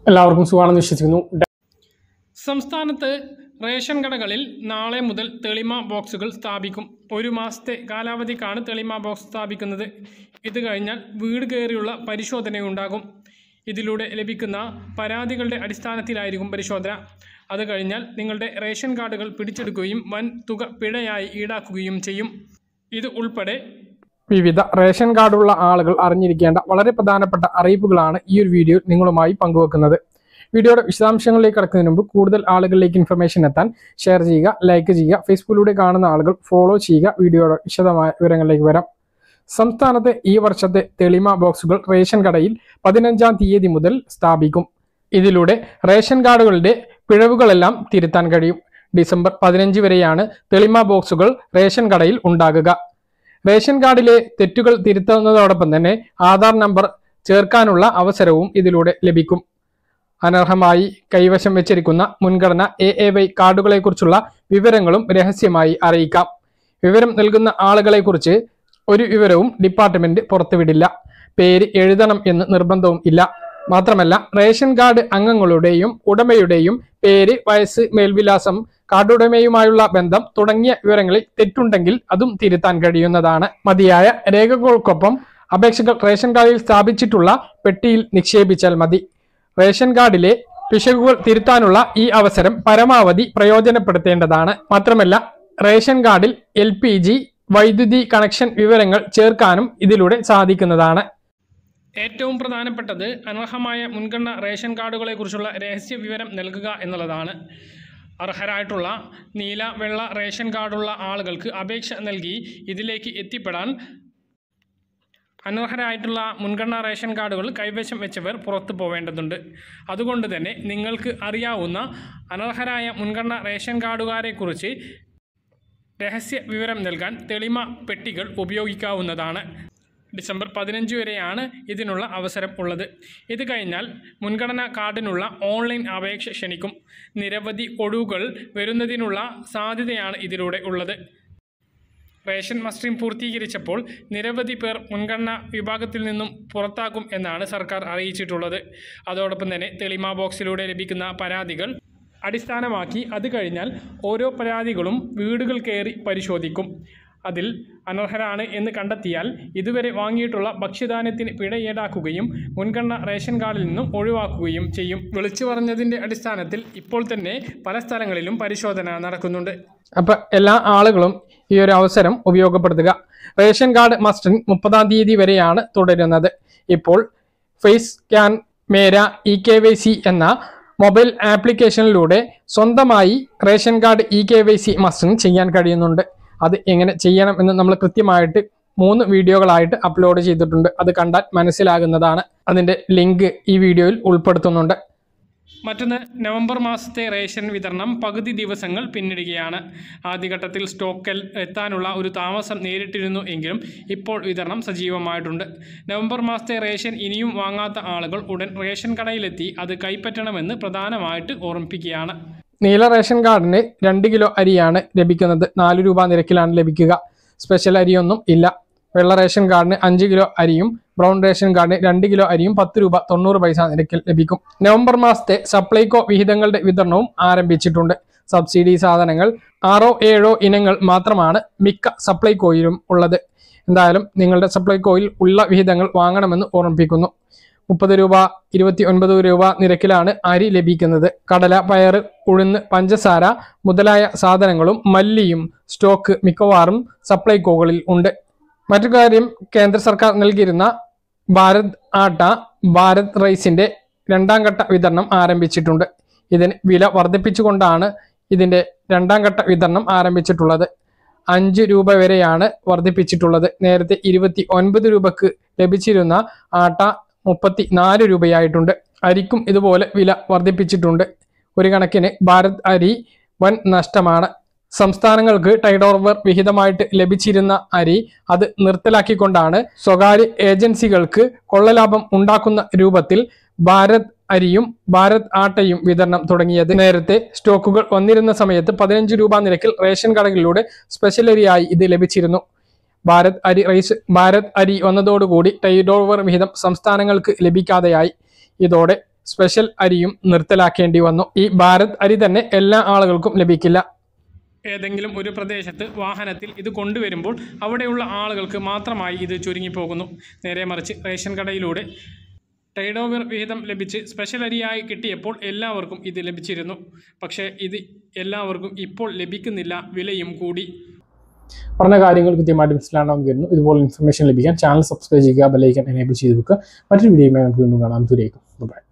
എല്ലാവർക്കും സുഖമാണെന്ന് വിശ്വസിക്കുന്നു. സംസ്ഥാനത്ത് റേഷൻ കടകളിൽ നാളെ മുതൽ തെളിമ ബോക്സുകൾ സ്ഥാപിക്കും. 1 മാസത്തെ കാലാവധിക്കാണ് തെളിമ ബോക്സ് സ്ഥാപിക്കുന്നത്. ഇത് കഴിഞ്ഞാൽ വീട് കയറിയുള്ള പരിശോധനയുണ്ടാകും. ഇതിലൂടെ ലഭിക്കുന്ന പരാതികളുടെ അടിസ്ഥാനത്തിലായിരിക്കും പരിശോധന. അത് കഴിഞ്ഞാൽ നിങ്ങളുടെ റേഷൻ കാർഡുകൾ പിടിച്ചെടുക്കുകയും വൻ തുക പിഴയായി ഈടാക്കുകയും ചെയ്യും. ഇത് ഉൾപ്പെടെ വിവിധ റേഷൻ കാർഡുള്ള ആളുകൾ അറിഞ്ഞിരിക്കേണ്ട വളരെ പ്രധാനപ്പെട്ട അറിയിപ്പുകളാണ് ഈ ഒരു വീഡിയോയിൽ നിങ്ങളുമായി പങ്കുവെക്കുന്നത്. വീഡിയോയുടെ വിശദാംശങ്ങളിലേക്ക് കടക്കുന്നതിന് മുമ്പ് കൂടുതൽ ആളുകളിലേക്ക് ഇൻഫർമേഷൻ എത്താൻ ഷെയർ ചെയ്യുക, ലൈക്ക് ചെയ്യുക. ഫേസ്ബുക്കിലൂടെ കാണുന്ന ആളുകൾ ഫോളോ ചെയ്യുക. വീഡിയോയുടെ വിശദമായ വിവരങ്ങളിലേക്ക് വരാം. സംസ്ഥാനത്തെ ഈ വർഷത്തെ തെളിമ ബോക്സുകൾ റേഷൻ കടയിൽ 15-ാം തീയതി മുതൽ സ്ഥാപിക്കും. ഇതിലൂടെ റേഷൻ കാർഡുകളുടെ പിഴവുകളെല്ലാം തിരുത്താൻ കഴിയും. ഡിസംബർ 15 വരെയാണ് തെളിമ ബോക്സുകൾ റേഷൻ കടയിൽ ഉണ്ടാകുക. റേഷൻ കാർഡിലെ തെറ്റുകൾ തിരുത്തുന്നതോടൊപ്പം തന്നെ ആധാർ നമ്പർ ചേർക്കാനുള്ള അവസരവും ഇതിലൂടെ ലഭിക്കും. അനർഹമായി കൈവശം വെച്ചിരിക്കുന്ന മുൻഗണന AAY കാർഡുകളെക്കുറിച്ചുള്ള വിവരങ്ങളും രഹസ്യമായി അറിയിക്കാം. വിവരം നൽകുന്ന ആളുകളെക്കുറിച്ച് ഒരു വിവരവും ഡിപ്പാർട്ട്മെന്റ് പുറത്തുവിടില്ല. പേര് എഴുതണം എന്ന് നിർബന്ധവും ഇല്ല. മാത്രമല്ല, റേഷൻ കാർഡ് അംഗങ്ങളുടെയും ഉടമയുടെയും പേര്, വയസ്സ്, മേൽവിലാസം, കാർഡുടമയുമായുള്ള ബന്ധം തുടങ്ങിയ വിവരങ്ങളിൽ തെറ്റുണ്ടെങ്കിൽ അതും തിരുത്താൻ കഴിയുന്നതാണ്. മതിയായ രേഖകൾക്കൊപ്പം അപേക്ഷകൾ റേഷൻ കാർഡിൽ സ്ഥാപിച്ചിട്ടുള്ള പെട്ടിയിൽ നിക്ഷേപിച്ചാൽ മതി. റേഷൻ കാർഡിലെ പിശകുകൾ തിരുത്താനുള്ള ഈ അവസരം പരമാവധി പ്രയോജനപ്പെടുത്തേണ്ടതാണ്. മാത്രമല്ല, റേഷൻ കാർഡിൽ LPG, വൈദ്യുതി കണക്ഷൻ വിവരങ്ങൾ ചേർക്കാനും ഇതിലൂടെ സാധിക്കുന്നതാണ്. ഏറ്റവും പ്രധാനപ്പെട്ടത് അനർഹമായ മുൻഗണന റേഷൻ കാർഡുകളെക്കുറിച്ചുള്ള രഹസ്യ വിവരം നൽകുക എന്നുള്ളതാണ്. അർഹരായിട്ടുള്ള നീല, വെള്ള റേഷൻ കാർഡുള്ള ആളുകൾക്ക് അപേക്ഷ നൽകി ഇതിലേക്ക് എത്തിപ്പെടാൻ അനർഹരായിട്ടുള്ള മുൻഗണനാ റേഷൻ കാർഡുകൾ കൈവശം വെച്ചവർ പുറത്തു പോവേണ്ടതുണ്ട്. അതുകൊണ്ട് തന്നെ നിങ്ങൾക്ക് അറിയാവുന്ന അനർഹരായ മുൻഗണനാ റേഷൻ കാർഡുകാരെക്കുറിച്ച് രഹസ്യ വിവരം നൽകാൻ തെളിമ പെട്ടികൾ ഉപയോഗിക്കാവുന്നതാണ്. ഡിസംബർ 15 വരെയാണ് ഇതിനുള്ള അവസരം ഉള്ളത്. ഇത് കഴിഞ്ഞാൽ മുൻഗണനാ കാർഡിനുള്ള ഓൺലൈൻ അപേക്ഷ ക്ഷണിക്കും. നിരവധി ഒഴിവുകൾ വരുന്നതിനുള്ള സാധ്യതയാണ് ഇതിലൂടെ ഉള്ളത്. റേഷൻ മസ്റ്ററിംഗ് പൂർത്തീകരിച്ചപ്പോൾ നിരവധി പേർ മുൻഗണനാ വിഭാഗത്തിൽ നിന്നും പുറത്താക്കും എന്നാണ് സർക്കാർ അറിയിച്ചിട്ടുള്ളത്. അതോടൊപ്പം തന്നെ തെളിമ ബോക്സിലൂടെ ലഭിക്കുന്ന പരാതികൾ അടിസ്ഥാനമാക്കി അത് കഴിഞ്ഞാൽ ഓരോ പരാതികളും വീടുകൾ കയറി പരിശോധിക്കും. അതിൽ അനർഹരാണ് എന്ന് കണ്ടെത്തിയാൽ ഇതുവരെ വാങ്ങിയിട്ടുള്ള ഭക്ഷ്യധാന്യത്തിന് പിഴ ഈടാക്കുകയും മുൻഗണന റേഷൻ കാർഡിൽ നിന്നും ഒഴിവാക്കുകയും ചെയ്യും. വിളിച്ചു പറഞ്ഞതിൻ്റെ അടിസ്ഥാനത്തിൽ ഇപ്പോൾ തന്നെ പല സ്ഥലങ്ങളിലും പരിശോധന നടക്കുന്നുണ്ട്. അപ്പം എല്ലാ ആളുകളും ഈ ഒരു അവസരം ഉപയോഗപ്പെടുത്തുക. റേഷൻ കാർഡ് മസ്റ്ററിംഗ് 30-ാം തീയതി വരെയാണ് തുടരുന്നത്. ഇപ്പോൾ ഫേസ് സ്കാൻ മേര EKYC എന്ന മൊബൈൽ ആപ്ലിക്കേഷനിലൂടെ സ്വന്തമായി റേഷൻ കാർഡ് EKYC മസ്റ്ററിംഗ് ചെയ്യാൻ കഴിയുന്നുണ്ട്. അത് എങ്ങനെ ചെയ്യണം എന്ന് നമ്മൾ കൃത്യമായിട്ട് 3 വീഡിയോകളായിട്ട് അപ്ലോഡ് ചെയ്തിട്ടുണ്ട്. അത് കണ്ടാൽ മനസ്സിലാകുന്നതാണ്. അതിൻ്റെ ലിങ്ക് ഈ വീഡിയോയിൽ ഉൾപ്പെടുത്തുന്നുണ്ട്. മറ്റൊന്ന്, നവംബർ മാസത്തെ റേഷൻ വിതരണം പകുതി ദിവസങ്ങൾ പിന്നിടുകയാണ്. ആദ്യഘട്ടത്തിൽ സ്റ്റോക്കിൽ എത്താനുള്ള ഒരു താമസം നേരിട്ടിരുന്നു എങ്കിലും ഇപ്പോൾ വിതരണം സജീവമായിട്ടുണ്ട്. നവംബർ മാസത്തെ റേഷൻ ഇനിയും വാങ്ങാത്ത ആളുകൾ ഉടൻ റേഷൻ കടയിലെത്തി അത് കൈപ്പറ്റണമെന്ന് പ്രധാനമായിട്ട് ഓർമ്മിപ്പിക്കുകയാണ്. നീല റേഷൻ കാർഡിന് 2 കിലോ അരിയാണ് ലഭിക്കുന്നത്. 4 രൂപ നിരക്കിലാണ് ലഭിക്കുക. സ്പെഷ്യൽ അരിയൊന്നും ഇല്ല. വെള്ള റേഷൻ കാർഡിന് 5 കിലോ അരിയും ബ്രൗൺ റേഷൻ കാർഡിന് 2 കിലോ അരിയും 10 രൂപ 90 പൈസ നിരക്കിൽ ലഭിക്കും. നവംബർ മാസത്തെ സപ്ലൈകോ വിഹിതങ്ങളുടെ വിതരണവും ആരംഭിച്ചിട്ടുണ്ട്. സബ്സിഡി സാധനങ്ങൾ 6-7 ഇനങ്ങൾ മാത്രമാണ് മിക്ക സപ്ലൈകോയിലും ഉള്ളത്. എന്തായാലും നിങ്ങളുടെ സപ്ലൈകോയിൽ ഉള്ള വിഹിതങ്ങൾ വാങ്ങണമെന്ന് ഓർമ്മിപ്പിക്കുന്നു. 30 രൂപ, 29 രൂപ നിരക്കിലാണ് അരി ലഭിക്കുന്നത്. കടല, പയർ, ഉഴുന്ന്, പഞ്ചസാര മുതലായ സാധനങ്ങളും മല്ലിയും സ്റ്റോക്ക് മിക്കവാറും സപ്ലൈകോകളിൽ ഉണ്ട്. മറ്റു കാര്യം, കേന്ദ്ര സർക്കാർ നൽകിയിരുന്ന ഭാരത് ആട്ട, ഭാരത് റൈസിന്റെ 2ാം ഘട്ട വിതരണം ആരംഭിച്ചിട്ടുണ്ട്. ഇതിന് വില വർദ്ധിപ്പിച്ചുകൊണ്ടാണ് ഇതിന്റെ 2ാം ഘട്ട വിതരണം ആരംഭിച്ചിട്ടുള്ളത്. 5 രൂപ വരെയാണ് വർദ്ധിപ്പിച്ചിട്ടുള്ളത്. നേരത്തെ 29 രൂപക്ക് ലഭിച്ചിരുന്ന ആട്ട 34 രൂപയായിട്ടുണ്ട്. അരിക്കും ഇതുപോലെ വില വർദ്ധിപ്പിച്ചിട്ടുണ്ട്. ഒരു കണക്കിന് ഭാരത് അരി വൻ നഷ്ടമാണ്. സംസ്ഥാനങ്ങൾക്ക് ടൈഡ് ഓവർ വിഹിതമായിട്ട് ലഭിച്ചിരുന്ന അരി അത് നിർത്തലാക്കിക്കൊണ്ടാണ് സ്വകാര്യ ഏജൻസികൾക്ക് കൊള്ളലാഭം ഉണ്ടാക്കുന്ന രൂപത്തിൽ ഭാരത് അരിയും ഭാരത് ആട്ടയും വിതരണം തുടങ്ങിയത്. നേരത്തെ സ്റ്റോക്കുകൾ വന്നിരുന്ന സമയത്ത് 15 രൂപ നിരക്കിൽ റേഷൻ കടകളിലൂടെ സ്പെഷ്യൽ അരിയായി ഇത് ലഭിച്ചിരുന്നു. ഭാരത് അരി വന്നതോടുകൂടി ടൈഡ് ഓവർ വിഹിതം സംസ്ഥാനങ്ങൾക്ക് ലഭിക്കാതെയായി. ഇതോടെ സ്പെഷ്യൽ അരിയും നിർത്തലാക്കേണ്ടി വന്നു. ഈ ഭാരത് അരി തന്നെ എല്ലാ ആളുകൾക്കും ലഭിക്കില്ല. ഏതെങ്കിലും ഒരു പ്രദേശത്ത് വാഹനത്തിൽ ഇത് കൊണ്ടുവരുമ്പോൾ അവിടെയുള്ള ആളുകൾക്ക് മാത്രമായി ഇത് ചുരുങ്ങിപ്പോകുന്നു. നേരെ മറിച്ച് റേഷൻ കടയിലൂടെ ടൈഡ് ഓവർ വിഹിതം ലഭിച്ച് സ്പെഷ്യൽ അരിയായി കിട്ടിയപ്പോൾ എല്ലാവർക്കും ഇത് ലഭിച്ചിരുന്നു. പക്ഷേ ഇത് എല്ലാവർക്കും ഇപ്പോൾ ലഭിക്കുന്നില്ല, വിലയും കൂടി. പറഞ്ഞ കാര്യങ്ങൾ കൃത്യമായിട്ട് മനസ്സിലാണെന്ന് ഇതുപോലെ ഇൻഫർമേഷൻ ലഭിക്കാൻ ചാനൽ സബ്സ്ക്രൈബ് ചെയ്യുക, ബെൽ ഐക്കൺ എനേബിൾ ചെയ്ത് വെക്കുക. മറ്റൊരു വീഡിയോയുമായി നമുക്ക് വീണ്ടും കാണാം. ദൂരേക്കും ബൈ.